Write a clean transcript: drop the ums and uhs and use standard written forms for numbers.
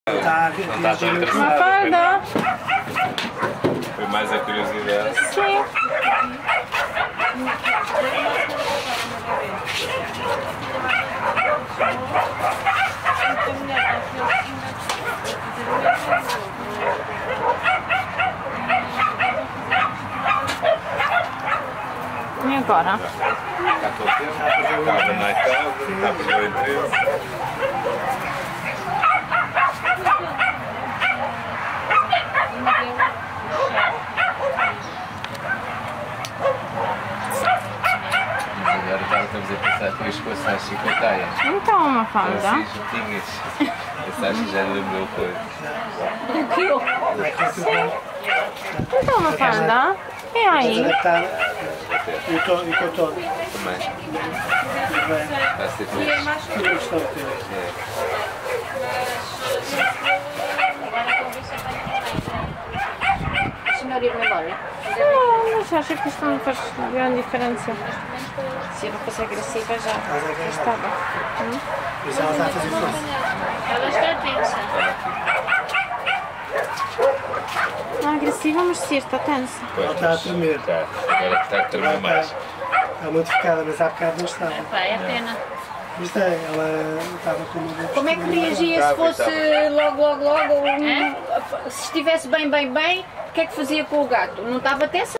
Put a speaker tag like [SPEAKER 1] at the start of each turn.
[SPEAKER 1] Não está tão interessada.
[SPEAKER 2] Mafalda!
[SPEAKER 1] Foi mais a curiosidade.
[SPEAKER 2] Sim. E agora?
[SPEAKER 1] Está contente? Estava na Itália, está a perder o interesse.
[SPEAKER 3] Agora já estamos a pensar que as coisas às 50 anos.
[SPEAKER 2] Então, Mafalda.
[SPEAKER 3] Assim juntinhas. Essa acho que já lembrou coisa.
[SPEAKER 2] Então, Mafalda. E aí?
[SPEAKER 4] E o contorno.
[SPEAKER 3] Também. Está a ser feliz.
[SPEAKER 5] Senhora ir-me embora.
[SPEAKER 2] Não, mas acho que isto não faz grande diferença.
[SPEAKER 5] Se eu não fosse agressiva já
[SPEAKER 2] Estava.
[SPEAKER 4] Mas ela está a fazer força.
[SPEAKER 5] ela está tensa.
[SPEAKER 2] Não é agressiva, mas sim, está tensa.
[SPEAKER 4] Ela está a tremer.
[SPEAKER 3] Tá. Agora está a tremer mais.
[SPEAKER 4] Está muito focada, mas há bocado não estava.
[SPEAKER 5] Epá, é pena.
[SPEAKER 4] Isto é, ela estava com uma...
[SPEAKER 5] Como é que reagia se fosse logo, se estivesse bem, o que é que fazia com o gato? Não estava tensa?